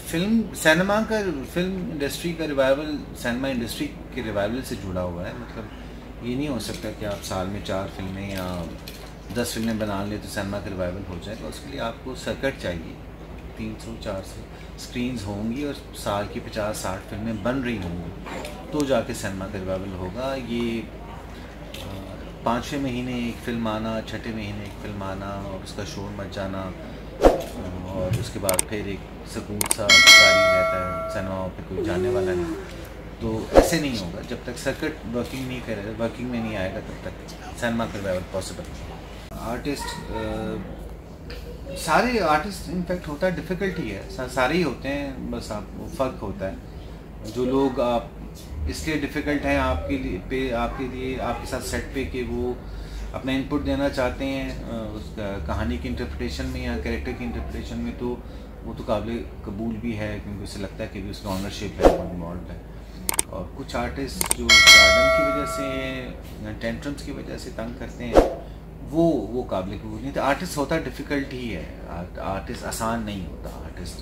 Film industry का revival cinema industry के revival से जुड़ा हुआ है। मतलब ये नहीं हो सकता कि आप साल में 4 फिल्में या 10 फिल्में बना लें तो सिनेमा का रिवाइवल हो जाएगा। उसके लिए आपको सर्किट चाहिए, 300-400 स्क्रीन्स होंगी और साल की 50-60 फिल्में बन रही होंगी तो जाके सिनेमा का रिवाइवल होगा। ये 5वें महीने एक फ़िल्म आना, 6ठे महीने एक फ़िल्म आना और उसका शोर मच जाना और उसके बाद फिर एक सुकून सा जारी रहता है, सिनेमाओं पे कोई जाने वाला नहीं, तो ऐसे नहीं होगा। जब तक सर्किट वर्किंग में नहीं आएगा तब तक सिनेमा का रिवाइवल पॉसिबल नहीं। सारे आर्टिस्ट इनफैक्ट होता है, डिफ़िकल्टी है, सारे ही होते हैं, बस आप फ़र्क होता है। जो लोग आप इसलिए डिफ़िकल्ट हैं आपके लिए आपके साथ सेट पे कि वो अपना इनपुट देना चाहते हैं उस कहानी की इंटरप्रिटेशन में या कैरेक्टर की इंटरप्रिटेशन में, तो वो तो काबिल कबूल भी है क्योंकि उसे लगता है कि भी उसकी ऑनरशिप है, इन्वॉल्व है। और कुछ आर्टिस्ट जो स्टारडम की वजह से या टेंट्रम्स की वजह से तंग करते हैं, वो काबिल कबूल नहीं। तो आर्टिस्ट होता डिफ़िकल्ट ही है, आर्टिस्ट आसान नहीं होता। आर्टिस्ट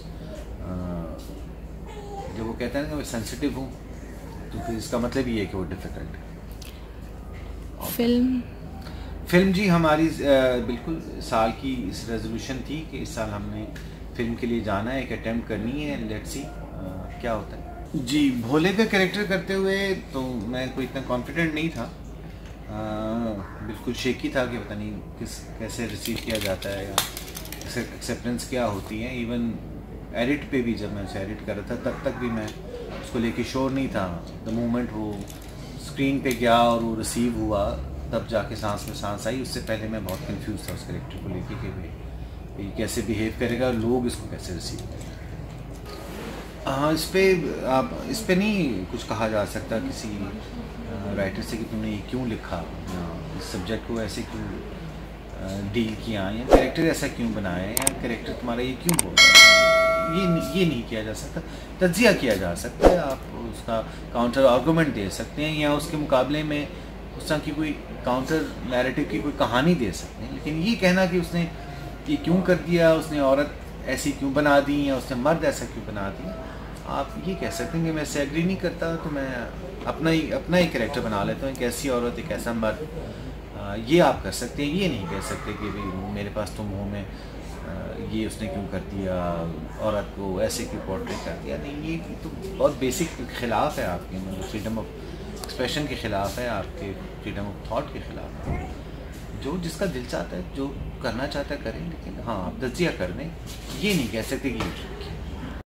जब वो कहते हैं कि मैं सेंसिटिव हूँ तो फिर इसका मतलब ये है कि वो डिफ़िकल्ट है। फिल्म जी हमारी बिल्कुल साल की इस रेजोल्यूशन थी कि इस साल हमने फिल्म के लिए जाना है, एक अटेम्प्ट करनी है, लेट्स सी क्या होता है। जी भोले का कैरेक्टर करते हुए तो मैं कोई इतना कॉन्फिडेंट नहीं था, बिल्कुल शेकी था कि पता नहीं कैसे रिसीव किया जाता है या एक्सेप्टेंस क्या होती है। इवन एडिट पे भी जब मैं उसे एडिट कर रहा था तब तक भी मैं उसको लेके श्योर नहीं था। द मोमेंट वो स्क्रीन पे गया और वो रिसीव हुआ तब जाके सांस में सांस आई। उससे पहले मैं बहुत कंफ्यूज था उस कैरेक्टर को लेके कि ये कैसे बिहेव करेगा, लोग इसको कैसे रिसीव करेंगे। हाँ, इस पे नहीं कुछ कहा जा सकता किसी राइटर से कि तुमने ये क्यों लिखा, इस सब्जेक्ट को ऐसे क्यों डील किया या कैरेक्टर ऐसा क्यों बनाया या कैरेक्टर तुम्हारा ये क्यों बोल रहा है, ये नहीं किया जा सकता। तज्जिया किया जा सकता है, आप उसका काउंटर आर्गूमेंट दे सकते हैं या उसके मुकाबले में उस तरह की कोई काउंटर नैरेटिव की कोई कहानी दे सकते हैं। लेकिन ये कहना कि उसने ये क्यों कर दिया, उसने औरत ऐसी क्यों बना दी या उसने मर्द ऐसा क्यों बना दिया, आप ये कह सकते हैं कि मैं इससे एग्री नहीं करता तो मैं अपना ही कैरेक्टर बना लेता हूँ, एक ऐसी औरत एक ऐसा मर्द, ये आप कर सकते हैं। ये नहीं कह सकते कि भाई मेरे पास तुम हो में ये उसने क्यों कर दिया, औरत को ऐसे क्यों पोर्ट्रेट कर दिया। नहीं, ये तो बहुत बेसिक खिलाफ है आपके, मतलब फ्रीडम ऑफ एक्सप्रेशन के ख़िलाफ़ है, आपके फ्रीडम ऑफ थॉट के ख़िलाफ़ है। जो जिसका दिल चाहता है, जो करना चाहता है करें, लेकिन हाँ आप तज्जिया कर दें, ये नहीं कह सकते कि